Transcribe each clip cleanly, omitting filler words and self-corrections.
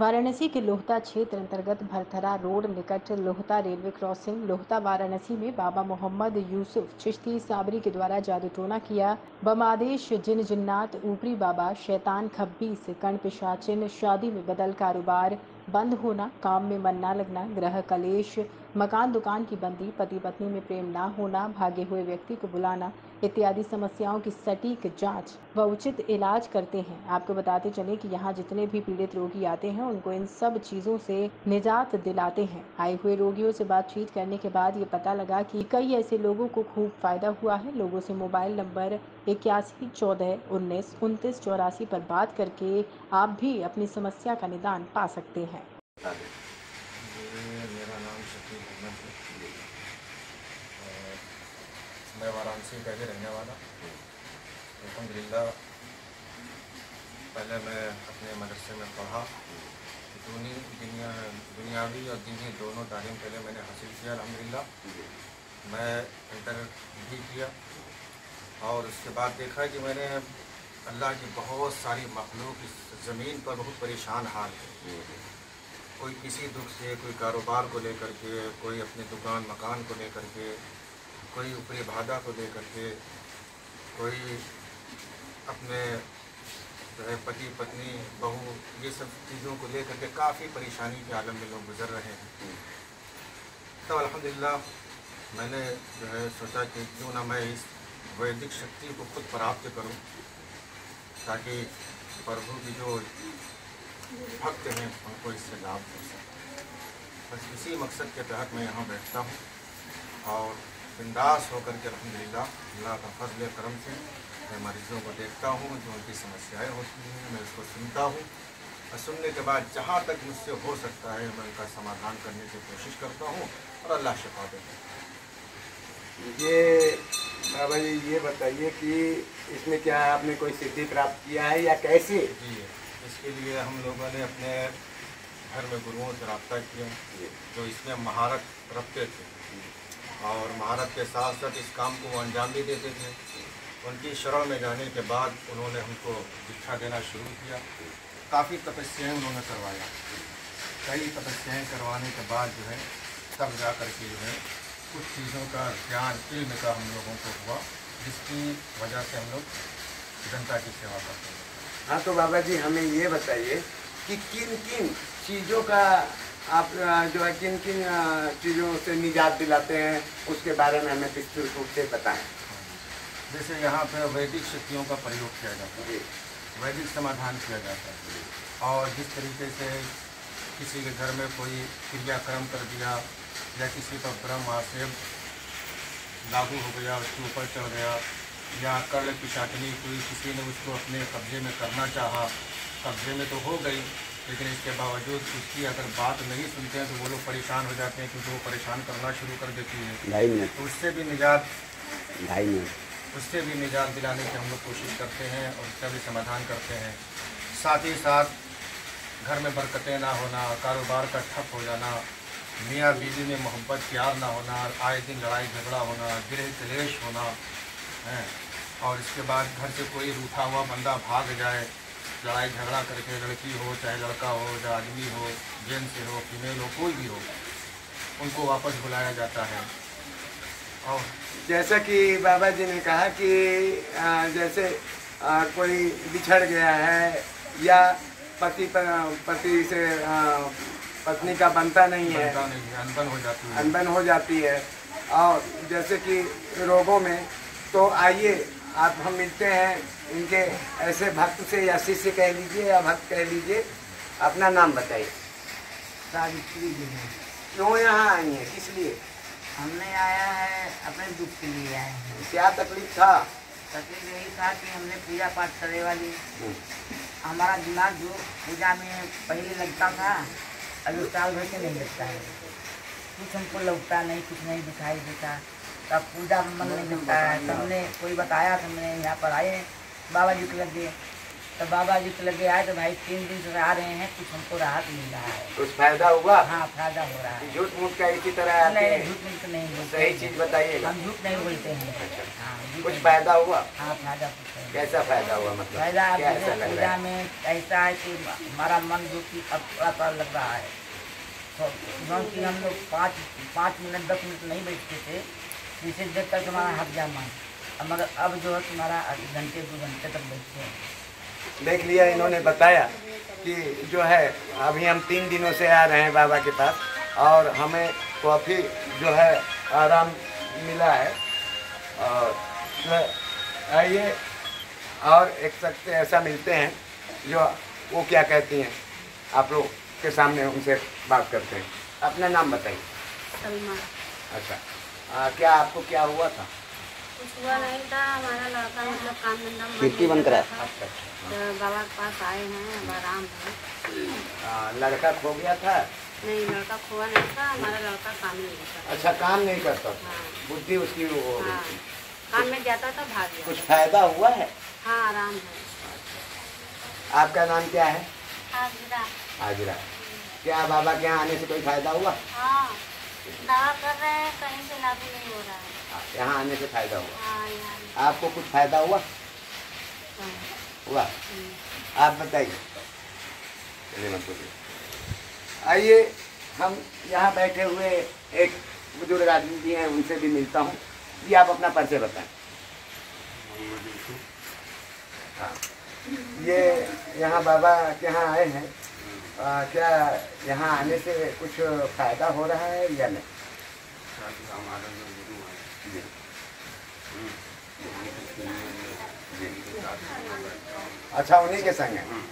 वाराणसी के लोहता क्षेत्र अंतर्गत भरथरा रोड निकट लोहता रेलवे क्रॉसिंग लोहता वाराणसी में बाबा मोहम्मद यूसुफ चिश्ती साबरी के द्वारा जादू टोना किया। बमादेश जिन जिन्नात ऊपरी बाबा शैतान खब्बीस कण पिशाचिन शादी में बदल कारोबार बंद होना, काम में मन न लगना, ग्रह कलेश, मकान दुकान की बंदी, पति पत्नी में प्रेम ना होना, भागे हुए व्यक्ति को बुलाना इत्यादि समस्याओं की सटीक जांच व उचित इलाज करते हैं। आपको बताते चले कि यहाँ जितने भी पीड़ित रोगी आते हैं उनको इन सब चीज़ों से निजात दिलाते हैं। आए हुए रोगियों से बातचीत करने के बाद ये पता लगा कि कई ऐसे लोगों को खूब फायदा हुआ है। लोगों से मोबाइल नंबर 8114192984 पर बात करके आप भी अपनी समस्या का निदान पा सकते हैं। मेरा नाम शकील अहमद है और मैं वाराणसी का ही रहने वाला। अल्हम्दुलिल्लाह पहले मैं अपने मदरसे में पढ़ा। दुनियावी और दीनी दोनों तालीम पहले मैंने हासिल किया अल्हम्दुलिल्लाह। मैं इंटर भी किया और उसके बाद देखा कि मैंने अल्लाह की बहुत सारी मखलूक इस ज़मीन पर बहुत परेशान हाल है। कोई किसी दुख से, कोई कारोबार को लेकर के, कोई अपने दुकान मकान को लेकर के, कोई ऊपरी भादा को लेकर के, कोई अपने जो है पति पत्नी बहू, ये सब चीज़ों को लेकर के काफ़ी परेशानी के आलम में लोग गुजर रहे हैं। तो अल्हम्दुलिल्लाह मैंने जो है सोचा कि क्यों ना मैं इस वैदिक शक्ति को खुद प्राप्त करूं, ताकि प्रभु की जो भक्त हैं उनको इससे लाभ हो सके। बस इसी मकसद के तहत मैं यहाँ बैठता हूँ और बिंदास होकर के अल्हम्दुलिल्लाह अल्लाह का फजल करम से मैं मरीज़ों को देखता हूँ, जो उनकी समस्याएं होती हैं मैं उसको सुनता हूँ और सुनने के बाद जहाँ तक मुझसे हो सकता है मैं उनका समाधान करने की कोशिश करता हूँ और अल्लाह शिफा देता है। ये बाबा जी ये बताइए कि इसमें क्या आपने कोई सिद्धि प्राप्त किया है या कैसे? जी, इसके लिए हम लोगों ने अपने घर में गुरुओं से रब्ता किया जो इसमें महारत रखते थे और महारत के साथ साथ इस काम को अंजाम भी देते थे। उनकी शरण में जाने के बाद उन्होंने हमको दीक्षा देना शुरू किया। काफ़ी तपस्याएँ उन्होंने करवाया। कई तपस्याएँ करवाने के बाद जो है तब जा कर के जो है कुछ चीज़ों का ज्ञान इल्म का हम लोगों को हुआ, जिसकी वजह से हम लोग जनता की सेवा करते हैं। हाँ, तो बाबा जी हमें ये बताइए कि किन किन चीज़ों का आप जो है किन किन चीज़ों से निजात दिलाते हैं, उसके बारे में हमें विस्तृत रूप से बताएं। जैसे यहाँ पर वैदिक शक्तियों का प्रयोग किया जाता है, वैदिक समाधान किया जाता है और जिस तरीके से किसी के घर में कोई क्रियाक्रम कर दिया या किसी पर ब्रह्म आसेब लागू हो गया, उसके ऊपर चढ़ गया, या कर्ण पिशाचनी कोई किसी ने उसको अपने कब्जे में करना चाहा, कब्जे में तो हो गई लेकिन इसके बावजूद उसकी अगर बात नहीं सुनते हैं तो वो लोग परेशान हो जाते हैं, क्योंकि वो परेशान करना शुरू कर देती है। तो उससे भी निजात दिलाने की हम लोग कोशिश करते हैं और उसका भी समाधान करते हैं। साथ ही साथ घर में बरकतें ना होना, कारोबार का ठप हो जाना, मियाँ बीवी में मोहब्बत प्यार ना होना, आए दिन लड़ाई झगड़ा होना, गृह क्लेश होना है और इसके बाद घर से कोई रूठा हुआ बंदा भाग जाए, लड़ाई झगड़ा करके, लड़की हो चाहे लड़का हो, चाहे आदमी हो, जेंट्स हो फीमेल हो, कोई भी हो, उनको वापस बुलाया जाता है। और जैसा कि बाबा जी ने कहा कि जैसे कोई बिछड़ गया है या पति से पत्नी का बनता नहीं है, अनबन हो जाती है और जैसे कि रोगों में, तो आइए आप हम मिलते हैं इनके ऐसे भक्त से या शिष्य कह लीजिए या भक्त कह लीजिए। अपना नाम बताइए। सावित्री जी हैं। क्यों यहाँ आई हैं, किस लिए? हमने आया है अपने दुख के लिए आए हैं। क्या तकलीफ था? तकलीफ यही था कि हमने पूजा पाठ करे वाली, हमारा दिमाग जो पूजा में पहले लगता था अभी साल भर से नहीं लगता है, कुछ हमको लगता नहीं, कुछ नहीं दिखाई देता, तब पूजा में मन नहीं लगता है। तब हमने कोई बताया तो हमने यहाँ पर आए, बाबा जी के लग गए, तो बाबा जी के लगे आए तो भाई 3 दिन से आ रहे हैं, कुछ हमको राहत मिल रहा है। कुछ फायदा हुआ? हाँ, फायदा हो रहा है। झूठ मूठ का इसी तरह आते नहीं, हैं? झूठ मूठ नहीं बोलते, सही चीज बताइएगा। हम झूठ नहीं बोलते हैं। हाँ, झूठ कुछ नहीं। फायदा हुआ? हाँ, फायदा कुछ है। कैसा फायदा हुआ मतलब? फायदा क्या ऐसा लग पूजा रहा है? में ऐसा है कि हमारा मन जो कि अब थोड़ा लग रहा है। तो क्योंकि हम लोग 5 मिनट 10 मिनट नहीं बैठते थे, जिसे देख कर तुम्हारा हट जा मन, मगर अब जो है तुम्हारा घंटे 2 घंटे तक बैठते हैं। देख लिया, इन्होंने बताया कि जो है अभी हम 3 दिनों से आ रहे हैं बाबा के पास और हमें काफ़ी जो है आराम मिला है। और जो है आइए और एक शख्स ऐसा मिलते हैं जो वो क्या कहती हैं, आप लोग के सामने उनसे बात करते हैं। अपना नाम बताइए। सलमा। अच्छा, क्या आपको क्या हुआ था? कुछ हुआ नहीं था, हमारा लड़का मतलब काम धंधा खिड़की बंद करा। अच्छा, तो बाबा के पास आए हैं, अब आराम है। लड़का खो गया था? नहीं, लड़का खोआ नहीं था, हमारा लड़का काम ही नहीं करता। अच्छा, काम नहीं करता था? हाँ। बुद्धि उसकी वो हो गई हाँ, थी। काम में जाता था, भाग गया। कुछ फायदा हुआ है? हाँ, आराम है। आपका नाम क्या है? हाजिरा। हाजिरा। क्या बाबा के यहाँ आने से कोई फायदा हुआ? हाँ, दवा कर रहे हैं, कहीं से लागू नहीं हो रहा है। यहाँ आने से फायदा हुआ? हाँ, यहाँ आपको कुछ फायदा हुआ? हुआ? आप बताइए। चलिए मत बोलिए। आइए हम यहाँ बैठे हुए एक बुजुर्ग आदमी भी हैं, उनसे भी मिलता हूँ। जी, आप अपना परिचय बताएं। हाँ, ये यहाँ बाबा के यहाँ आए हैं, क्या यहाँ आने से कुछ फायदा हो रहा है या नहीं? जी। अच्छा, उन्हीं के संग है।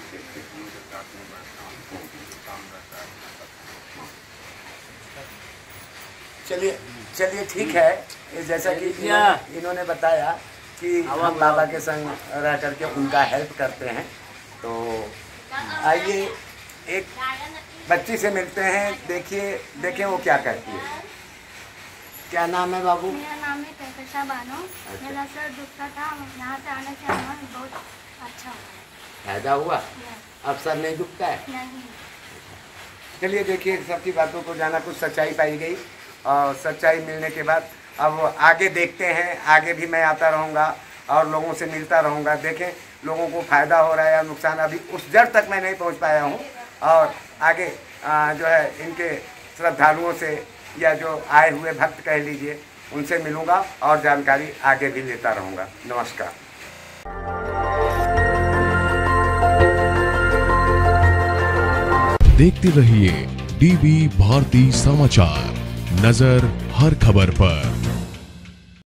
चलिए ठीक है। ये जैसा कि इन्होंने बताया कि हम बाबा के संग रह करके उनका हेल्प करते हैं, तो आइए एक बच्ची से मिलते हैं। देखिए वो क्या कहती है। क्या नाम है बाबू? मेरा नाम है कहकशा बानो। मेरा सर दुखता था, यहाँ से आने से हमारा बहुत अच्छा हुआ। फायदा हुआ? अब सर नहीं दुखता है? नहीं। चलिए देखिए, सबकी बातों को जाना, कुछ सच्चाई पाई गई और सच्चाई मिलने के बाद अब आगे देखते हैं। आगे भी मैं आता रहूँगा और लोगों से मिलता रहूँगा। देखें लोगों को फ़ायदा हो रहा है या नुकसान। अभी उस जड़ तक मैं नहीं पहुँच पाया हूँ और आगे जो है इनके श्रद्धालुओं से या जो आए हुए भक्त कह लीजिए, उनसे मिलूँगा और जानकारी आगे भी लेता रहूँगा। नमस्कार। देखते रहिए डीबी भारती समाचार, नजर हर खबर पर।